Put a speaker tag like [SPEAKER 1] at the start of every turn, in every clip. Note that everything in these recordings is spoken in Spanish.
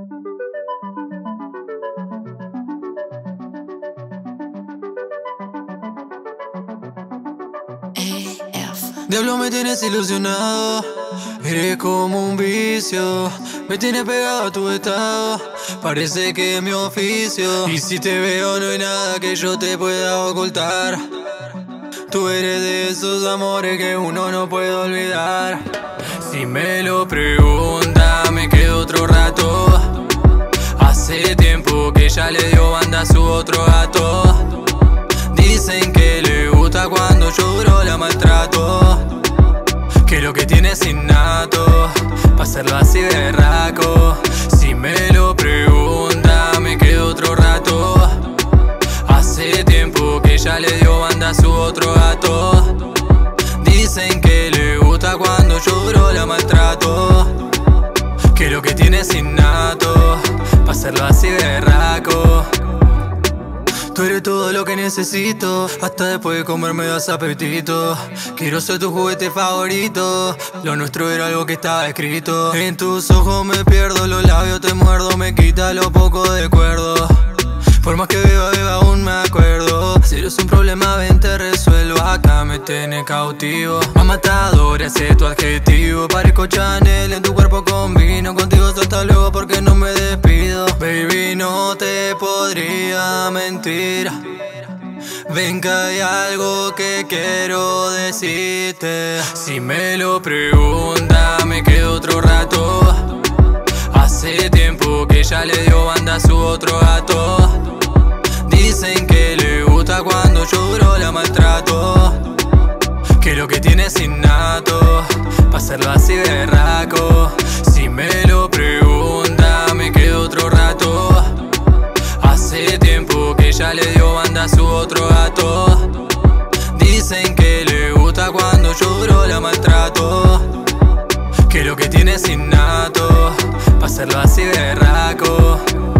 [SPEAKER 1] Diablo, me tienes ilusionado, eres como un vicio, me tienes pegado a tu estado, parece que es mi oficio. Y si te veo no hay nada que yo te pueda ocultar, tú eres de esos amores que uno no puede olvidar. Si me lo pregunta me quedo otro rato, hace tiempo que ya le dio banda a su otro gato. Dicen que le gusta cuando lloro la maltrato, que lo que tiene es innato, pa' hacerlo así berraco. Si me lo pregunta me quedo otro rato, hace tiempo que ya le dio banda a su otro gato. Dicen que le gusta cuando lloro la maltrato, que lo que tiene es innato, pa' hacerlo así berraco. Tú eres todo lo que necesito, hasta después de comer me das apetito. Quiero ser tu juguete favorito, lo nuestro era algo que estaba escrito. En tus ojos me pierdo, los labios te muerdo, me quita lo poco de cuerdo. Por más que beba aún me acuerdo. Si eres un problema ven te resuelvo, acá me tenés cautivo. Más matador, ese es tu adjetivo. Parezco Chanel, en tu cuerpo combino. Contigo hasta luego porque no me despido. Baby, no te podría mentir, ven que hay algo que quiero decirte. Si me lo pregunta me quedo otro rato, hace tiempo que ya le dio banda a su otro gato. Dicen que le gusta cuando lloro la maltrato, que lo que tiene es innato, pa' hacerlo así berraco. Si me lo pregunta me quedo otro rato, hace tiempo que ya le dio banda a su otro gato. Dicen que le gusta cuando lloro la maltrato, que lo que tiene es innato, pa' hacerlo así berraco.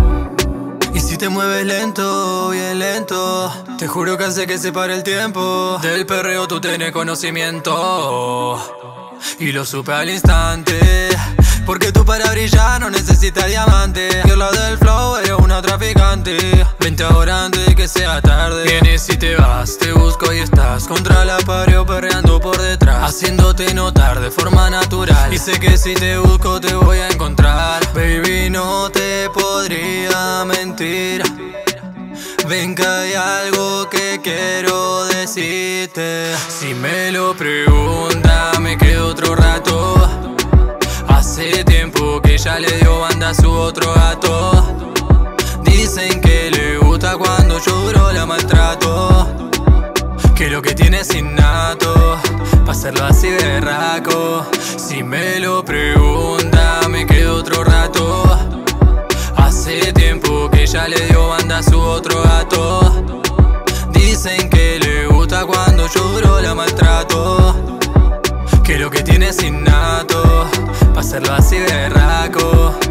[SPEAKER 1] Y si te mueves lento, bien lento, te juro que hace que se pare el tiempo. Del perreo tú tenés conocimiento, y lo supe al instante, porque tú para brillar no necesitas diamante. Y al lado del flow eres una traficante. Vente ahora antes de que sea tarde. Vienes y te vas, te busco y estás contra la pared o perreando por detrás, haciéndote notar de forma natural. Y sé que si te busco te voy a encontrar. Baby, no te podría mentir, ven que hay algo que quiero decirte. Si me lo pregunta me quedo otro rato, hace tiempo que ya le dio banda a su otro gato. Dicen que le gusta cuando lloro la maltrato, que lo que tiene es innato, pa' hacerlo así berraco. Si me lo pregunta me quedo otro rato, hace tiempo que ya le dio banda a su otro gato. Dicen que le gusta cuando lloro la maltrato, que lo que tiene es innato, pa' hacerlo así berraco.